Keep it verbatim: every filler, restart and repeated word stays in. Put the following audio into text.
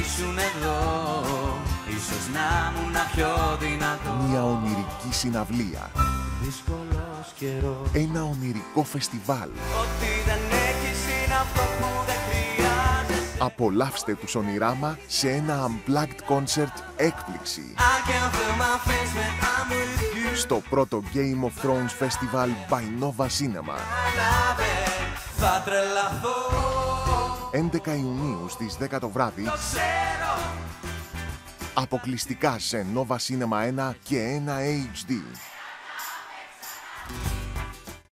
ήσουν εδώ, ίσως να ήμουν πιο δυνατό. Μια ονειρική συναυλία. Δύσκολος καιρός. Ένα ονειρικό φεστιβάλ. Ό,τι δεν έχεις είναι αυτό που δεν χρειάζεσαι. Απολαύστε τους Ονειράμα σε ένα unplugged concert έκπληξη. I can feel my face when I'm with you. Στο πρώτο Game of Thrones Festival by Nova Cinema. Θα τρελαθώ. έντεκα Ιουνίου στις δέκα το βράδυ. Το ξέρω. Αποκλειστικά σε Nova Cinema ένα και ένα έιτς ντι.